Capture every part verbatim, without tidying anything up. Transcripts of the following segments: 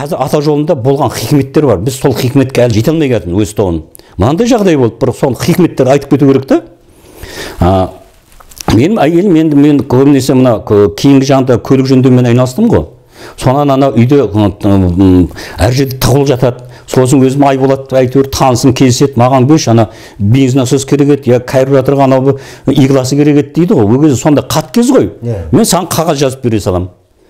ата жолында болған хикметтер бар. Біз сол хикметке әлі жете алмай келатырмыз өз тобын. Мынандай жағдай болды, бір сол хикметтер айтып кету керек та. Менің әйелім енді мен көбінесе мына кейінгі жағында көлік жөндеумен айналыстым ғой. Сонан ана үйде әр жерде тығылып жатады. Сосын өзім ай болады, әйтеуір танысым кездеседі, маған беш ана бензинасос керек еді, я карбюраторға анау игласы керек еді дейді ғой. Ол кезде сонда қат кез ғой. Мен саған қағаз жазып бере салам.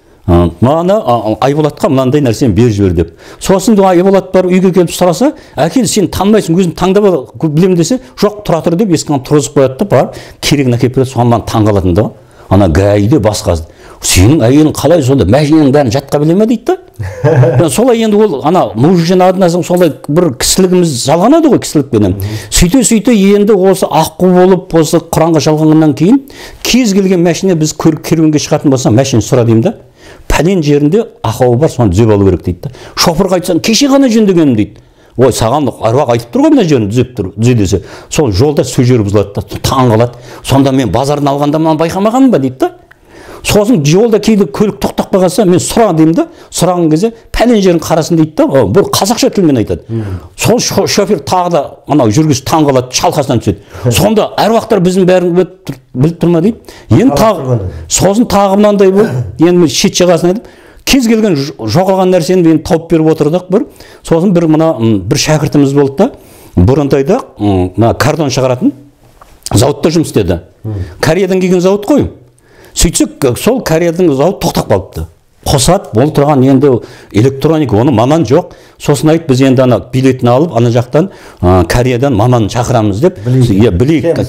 Мана Айболатқа мынандай нәрсені беріп жібер деп. Сосын Айболат бар үйге келіп сұраса, әкел сен танымайсың, өзің таңдап білем десе, жоқ тұра тұр деп есіктен тұрғызып қояды да бар, керегін әкеліп береді, соған таңғалатын да. Ана гайде басқазды. Сенің әйелің қалай сонда мәжіненің бәрін жатқа біле ме дейді да. Солай енді ол ана мужжен адынасың солай бір кісілігіміз жалғанады ғой кісілікпенен. Сөйте сөйте енді осы аққу болып осы Құранға жалғанғаннан кейін кез келген мәшіне біз керуенге шығатын болса мәшіне сұра деймін да. Пәлен жерінде ақауы бар, соны түзеп алу керек дейді. Шофырға айтсаң, кеше ғана жөндегенмін дейді. Ой, саған аруақ айтып тұр ғой мына жерін түзеп тұр, түзе десе. Сол жолда сөз жері бұзылады да, таң қалады. Сонда мен базарын алғанда мынаны байқамағанмын ба дейді да. Сосын жолда кейде көлік тоқтап қалса, мен сұра деймін да. Сұраған кезде пәлен жерін қарасын дейді да. Бұл қазақша тілмен айтады. Сол шофер тағы да анау жүргізуші таң қалады, шалқасынан түседі. Сонда аруақтар біздің бәрін біліп тұр ма дейді. Енді тағы сосын тағы мынандай болды. Енді шет жағасын айтып, кез келген жоғалған нәрсені мен тауып беріп отырдық бір. Сосын бір мына бір шәкіртіміз болды да. Бұрындайда мына картон шығаратын зауытта жұмыс істеді. Кореядан келген зауыт қой. Сөйтсек, сол Кореяның зауыт тоқтап қалыпты. Қосат, бол тұрған енді электроника, оны маман жоқ. Сосын айт, біз енді ана билетін алып, ана жақтан Кореядан маман шақырамыз деп. Иә, білейік.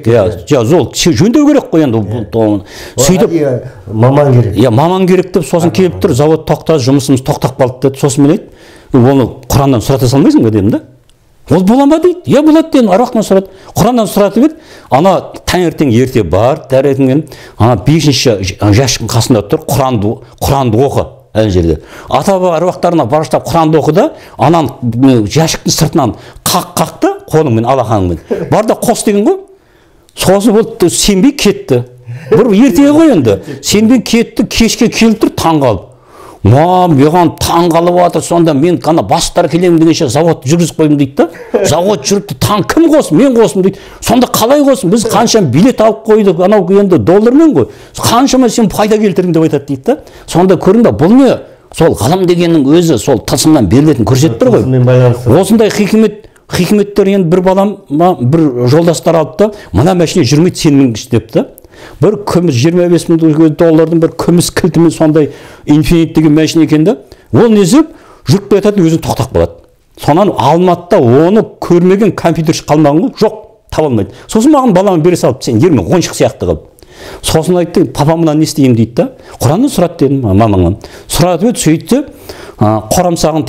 Иә, зол жөндеу керек қой енді. Сөйтіп маман керек. Иә, маман керек деп сосын келіп тұр, завод тоқтады, жұмысымыз тоқтап қалды деді. Сосын мен айт, оны Құраннан сұрата салмайсың ба дедім да. Ол бола ма дейді? Иә, болады дедім, аруақтан сұрады. Құраннан сұратып еді, ана таңертең ерте бар, дәретін ана бесінші жәшіктің қасында тұр, Құранды, Құранды оқы әл жерде. Ата аруақтарына барыштап Құранды оқы да, анан жәшіктің сыртынан қақ-қақты қолыңмен, алақаныңмен. Бар да қос деген ғой. Сосын болды, сенбей кетті. Бір ертеге ғой енді. Сенбей кетті, кешке келіп тұр, таң қалып. Ма, маған таң қалып жатыр, сонда мен қана бастар келемін дегенше завод жүргізіп қойдым дейді да. Завод жүріпті, таң кім қосын, мен қосым дейді. Сонда қалай қосын, біз қанша билет алып қойдық, анау енді доллармен ғой. Қаншама сен пайда келтірдің деп айтады дейді да. Сонда көрдің бе, бұл не? Сол ғалым дегеннің өзі сол тылсымнан берілетін көрсетіп тұр ғой. Осындай хикмет, хикметтер енді бір балам, бір жолдастар алып та, мына мәшіне жүрмейді сенің деп та. Бір күміс жиырма бес мың доллардың бір күміс кілтімен сондай инфинит деген мәшін екен да. Ол не істеп жүріп кетеді, өзін тоқтап қалады. Сонан Алматыда оны көрмеген компьютерші қалмаған ғой, жоқ, таба алмайды. Сосын маған баламы бере салып, сен ермен ойыншық сияқты қылып. Сосын айтты, папамнан не істеймін дейді да. Құраннан сұрады дедім мамаңнан. Сұрады еді, сөйтті, қорамсағын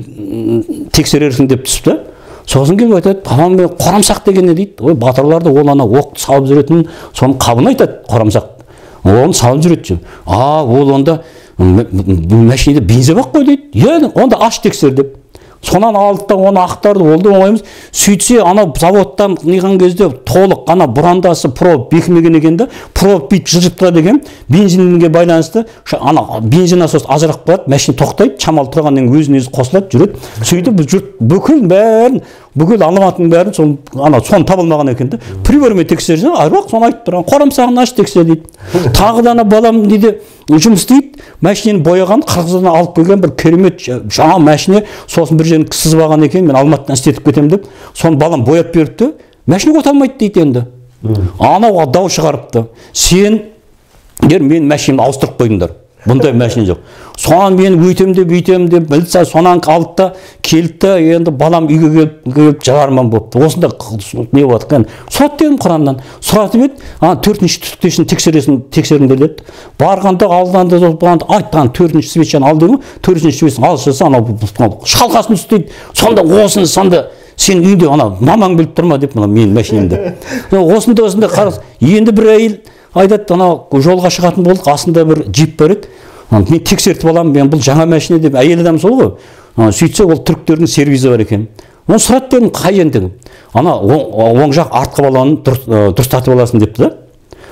тексерерсің деп түсіпті. Сосын келіп айтады, папам мен қорамсақ деген не дейді. Ой, батырларды ол ана оқты салып жүретін, соның қабын айтады, қорамсақ. Оны салып жүреді. А, ол онда мәшинеде бензин бақ қой дейді. Е, онда аш тексер деп. Сонан алды оны ақтарды, олды оңаймыз. Сөйтсе, анау заводтан неған кезде толық ана бұрандасы проб бекімеген екен да, проб бит жылжып тұрады екен, бензинге байланысты, ана бензин насос ажырап қалады, мәшин тоқтайды, шамал тұрғаннан өзін-өзі қосылады, жүреді. Сөйтіп жұрт бүкіл бәрін, бүкіл Алматының бәрін сол ана сон табылмаған екен да. Прибормен тексерсе, аруақ соны айтып тұрған, қорамсағын аш тексер дейді. Тағы да ана балам дейді, жұмыс істейді, мәшинені бояған, Қырғыздан алып келген бір керемет жаңа мәшине, сосын бір жерін сызып алған екен, мен Алматыдан істетіп кетемін деп, соны балам бояп беріпті, мәшине қота алмайды дейді енді. Анауға дау шығарыпты. Сен, мен мәшинемді ауыстырып қойдыңдар. Бұндай мәшине жоқ. Сонан мен өйтем деп, өйтем деп, білсе, сонан алды да, келді, енді балам үйге келіп жарарман болыпты. Осында не болады екен. Сұрат дедім Құраннан. Сұратып еді, төртінші түтіктешін тексеріңдер деді. Барғанда, алданды, айтқан төртінші свечаны ал деді, төртінші свечаны алышырса, шалқасын ұстайды. Сонда осыны, сонда сен үйде, мамаң біліп тұрма деп, менің мәшинемді. Осында, осында қарыз. Енді бір әйел айтады, жолға шығатын болдық, астында бір джип бар еді. Мен тексертіп аламын, мен бұл жаңа мәшине деп, әйел адам сол ғой. Сөйтсе, ол түріктердің сервизі бар екен. Оны сұрат дедім, қай жердегі? Ана оң жақ артқы баланы дұрыстатып аласың депті да.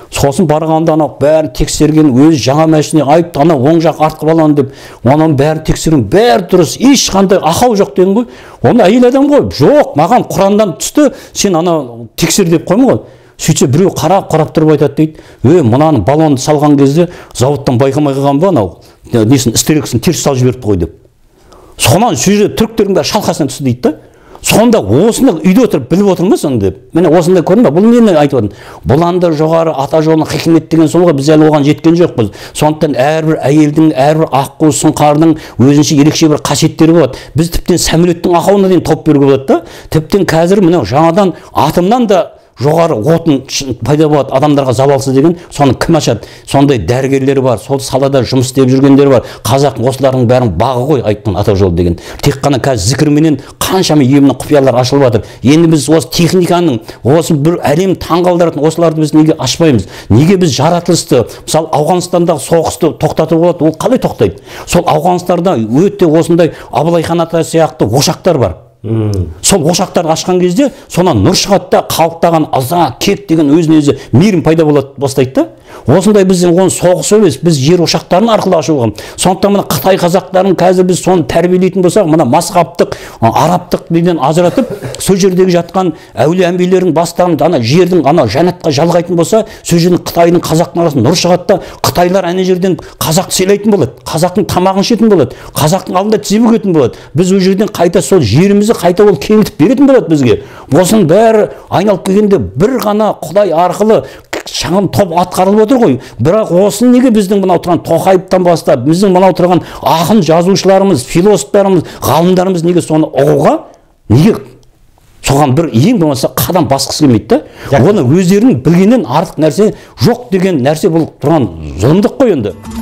Сосын барғанда анау бәрін тексерген, өзі жаңа машина айыпты, ана оң жақ артқы баланы деп, оның бәрін тексерген, бәрі дұрыс, ешқандай ақау жоқ деген ғой. Оны әйел адам ғой, жоқ, маған Құраннан түсті, сен ана тексер деп қойма ғой. Сөйтсе біреу қарап қарап тұрып айтады дейді, е, мынаның баллонды салған кезде зауыттан байқамай қалған ба, анау несін истерикасын теріс салып жіберіпті ғой деп. Сонан сол жерде түріктердің бәрі шалқасына түсті дейді да. Сонда осыны үйде отырып біліп отырмыз оны деп. Міне осындай көрдің ба? Бұл нені айтып отырмын? Бұланды жоғары ата жолының хикмет деген сол ғой, біз әлі оған жеткен жоқпыз. Сондықтан әрбір әйелдің, әрбір аққу сұңқардың өзінше ерекше бір қасиеттері болады. Біз тіптен самолеттің ақауына дейін топ беруге болады да. Тіптен қазір мынау жаңадан атомнан да жоғары отын пайда болады, адамдарға залалсыз деген, соны кім ашады? Сондай дәрігерлер бар, сол салада жұмыс істеп жүргендер бар. Қазақ осылардың бәрін бағы ғой, айттым ата жол деген. Тек қана қазір зікірменен қаншама емнің құпиялар ашылып жатыр. Енді біз осы техниканың, осы бір әлем таңғалдыратын осыларды біз неге ашпаймыз? Неге біз жаратылысты, мысалы Ауғанстандағы соғысты тоқтатып болады, ол қалай тоқтайды? Сол Ауғанстанда өте осындай Абылайхан ата сияқты ошақтар бар. Сол ошақтарды ашқан кезде сонан нұр шығады да, қалықтаған ыза, кек деген өзіне өзі мейірім пайда болады бастайды да. Осындай біздің оны соғыс емес, біз жер ошақтарын арқылы ашуға. Сондықтан мына Қытай қазақтарын қазір біз соны тәрбиелейтін болсақ, мына масхабтық, араптық неден ажыратып, сол жердегі жатқан әулие әмбиелердің бастарын ана жердің ана жәннатқа жалғайтын болса, сол жердің Қытайдың қазақтың арасында нұр шығады да, қытайлар ана жерден қазақты сыйлайтын болады, қазақтың тамағын ішетін болады, қазақтың алдында тізе бүгетін болады. Біз ол жерден қайта сол жерімізді қайта ол кеңітіп беретін болады бізге. Осының бәрі айналып келгенде бір ғана Құдай арқылы шағын топ атқарылып отыр ғой. Бірақ осын неге біздің мынау тұрған Тоқаевтан бастап, біздің мынау тұрған ақын жазушыларымыз, философтарымыз, ғалымдарымыз неге соны ұғуға, неге соған бір ең болмаса қадам басқысы келмейді да? Оны өздерінің білгеннен артық нәрсе жоқ деген нәрсе бұл тұрған зұлымдық қой енді.